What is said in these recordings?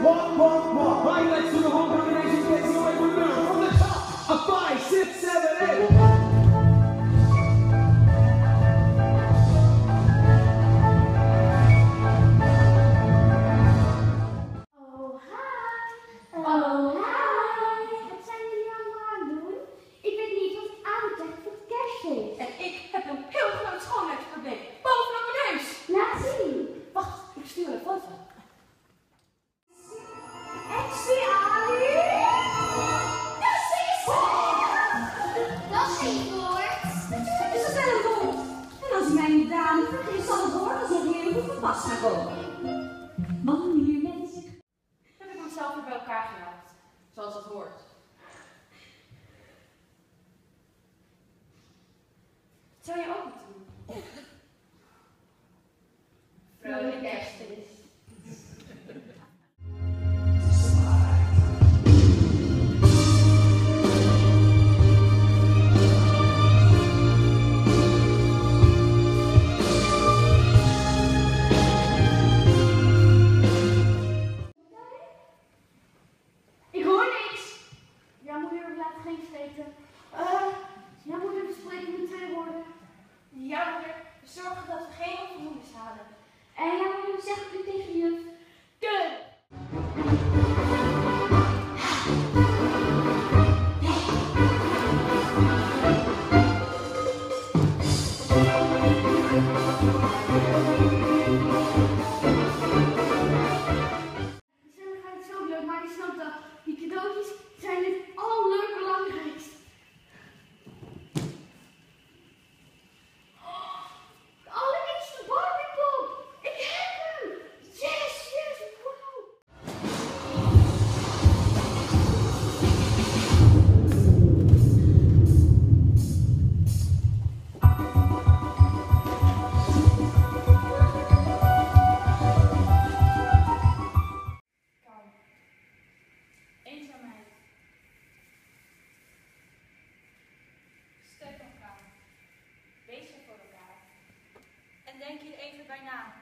Walk, walk, walk. Right legs to the whole combination. Facing away from the mirror. From the top. A 5, 6, 7, 8. Wanneer mensen... Heb ik mezelf weer bij elkaar gehaald, zoals dat hoort. Dat zou je ook niet doen. Vrolijke kerstmis. Ja, moeder, we zorgen dat we geen onvoldoendes halen. En ja, moeder, zeg ik nu tegen juf. Kut! De gaat het zo leuk, maar je snapt dat die cadeautjes zijn het allerbelangrijkste. De allereerste Barbiepop! Ik heb hem! Yes, yes, wow! Eenzaamheid. Steun elkaar. Wees er voor elkaar. En denk hier even bij na.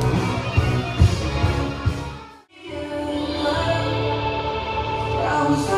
I was